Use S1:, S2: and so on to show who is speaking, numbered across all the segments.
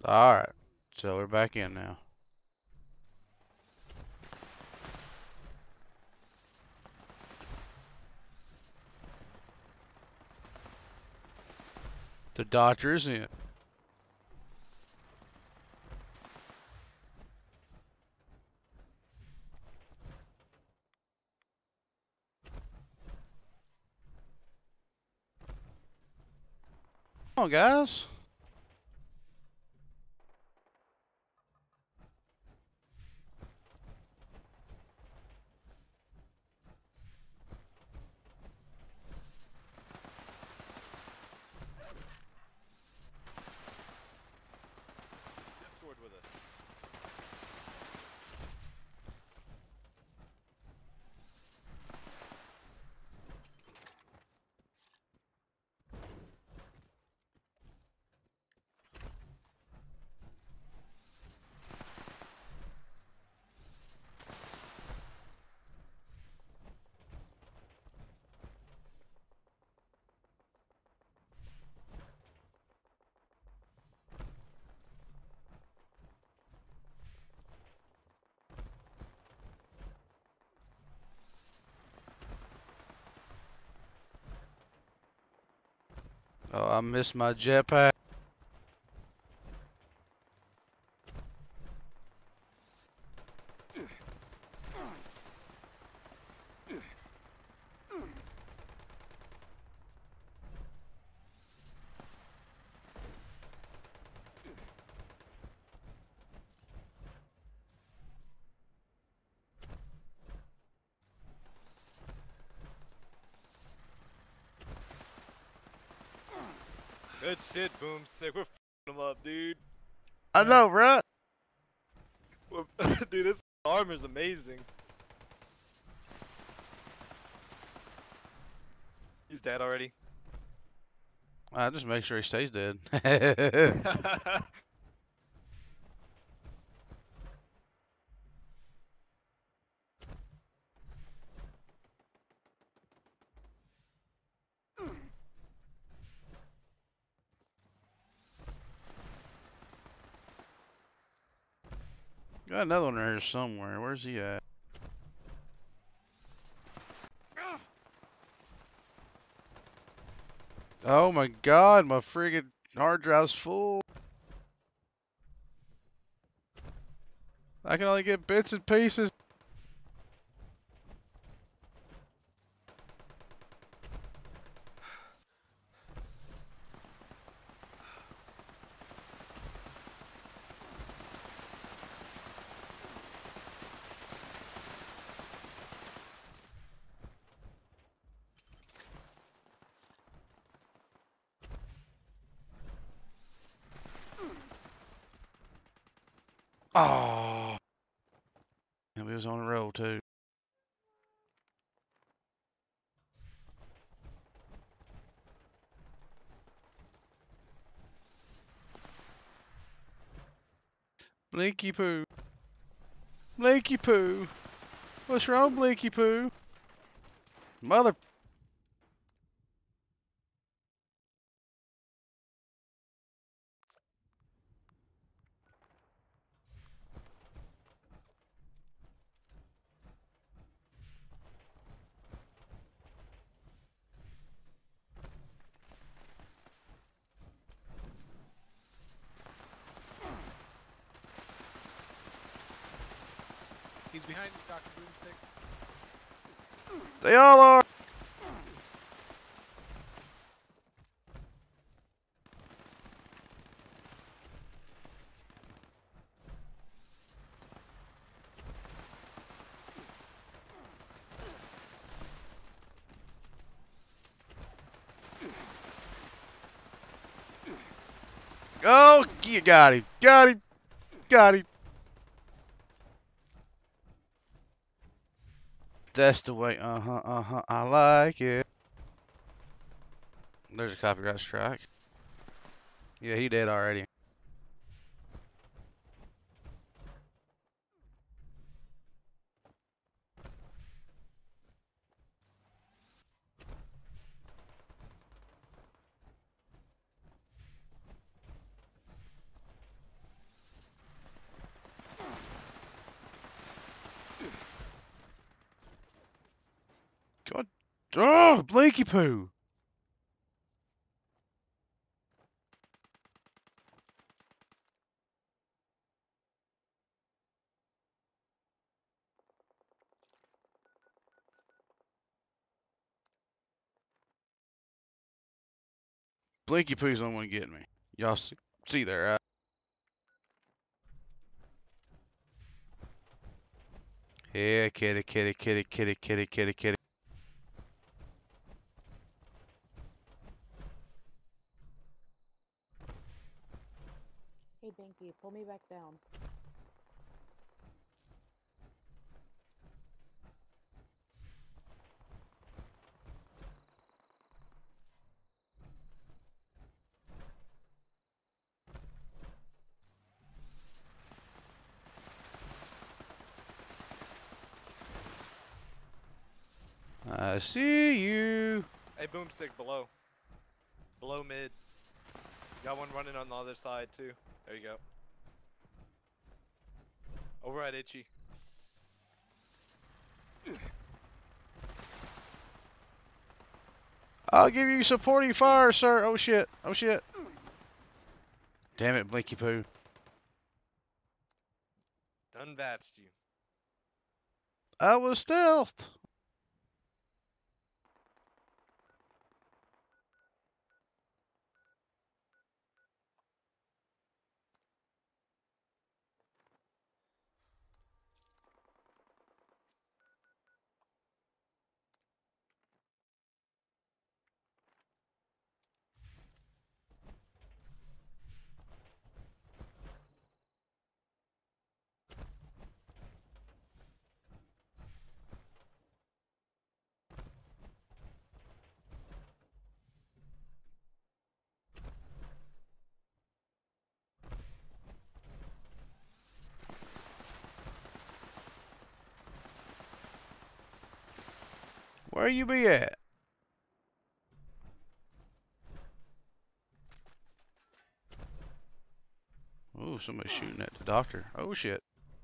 S1: Alright, so we're back in now. The Dodgers in. Come on, guys.
S2: Discord with us.
S1: Oh, I missed my jetpack.
S2: Good shit, BoomStick. We're f***ing them up, dude.
S1: I know, right?
S2: Dude, this armor's amazing. He's dead already.
S1: I just make sure he stays dead. Got another one right here somewhere. Where's he at? Oh my god, my friggin' hard drive's full. I can only get bits and pieces. Oh, and we was on a roll too. Blinky poo. Blinky poo. What's wrong, Blinky poo? Mother.
S3: He's behind you, Dr. Boomstick.
S1: They all are. Oh, you got him. Got him. Got him. That's the way. Uh-huh, uh-huh. I like it. There's a copyright strike. Yeah, he did already. God. Oh, Blinky Poo. Blinky Poo's the only one getting me. Y'all see there, right? Yeah, kitty, kitty, kitty, kitty, kitty, kitty, kitty.
S3: Hey, Banky, pull me back down.
S1: I see you.
S2: Hey, BoomStick below. Below mid. Got one running on the other side too. There you go. Over at Itchy.
S1: I'll give you supporting fire, sir. Oh shit. Oh shit. Damn it, Blinky Poo.
S2: Done batched you.
S1: I was stealthed. Where you be at? Oh, somebody's shooting at the doctor. Oh shit.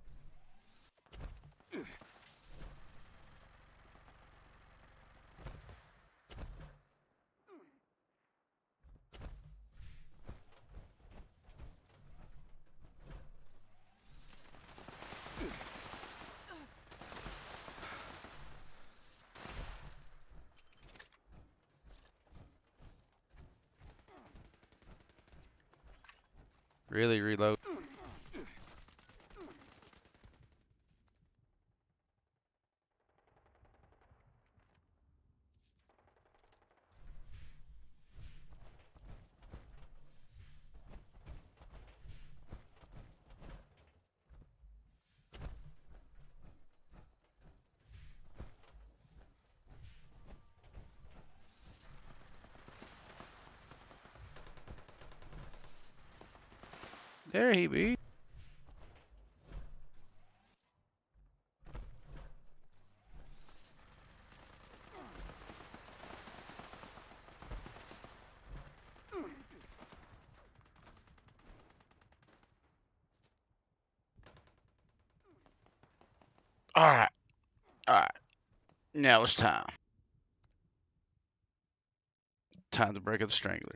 S1: Really reload. There he be. Alright. Alright. Now it's time. Time to break up the strangler.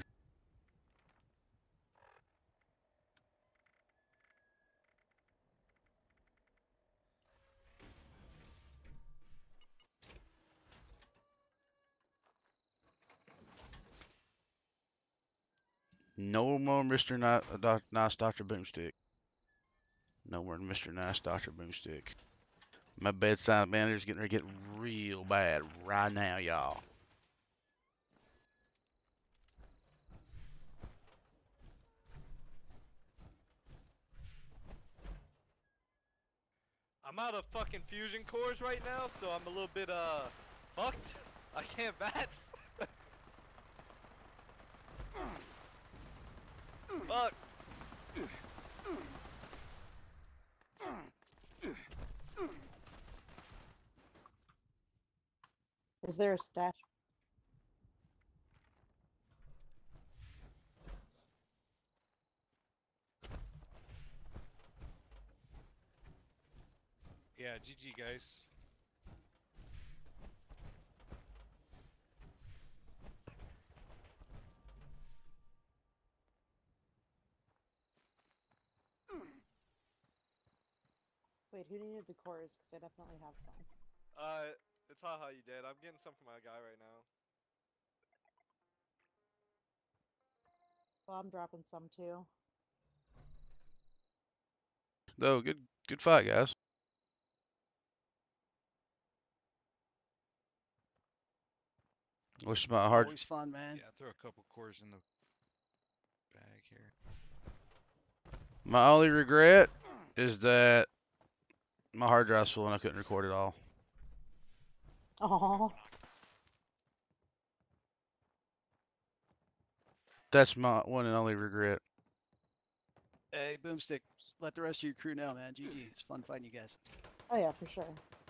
S1: No more Mr. Nice Dr. Boomstick. No more Mr. Nice Dr. Boomstick. My bedside manner's getting ready to get real bad right now, y'all.
S2: I'm out of fucking fusion cores right now, so I'm a little bit fucked. I can't bat. Fuck.
S3: Is there a stash?
S2: Yeah, GG guys.
S3: Wait, who needed the cores? Because I definitely have some.
S2: It's haha, you did. I'm getting some from my guy right now.
S3: Well, I'm dropping some too.
S1: Though, good fight, guys. Wish my hard.
S4: Always fun, man.
S5: Yeah, throw a couple cores in the bag here.
S1: My only regret is that my hard drive's full and I couldn't record it all.
S3: Oh,
S1: That's my one and only regret.
S4: Hey, Boomstick, let the rest of your crew know, man. GG. It's fun fighting you guys.
S3: oh yeah, for sure.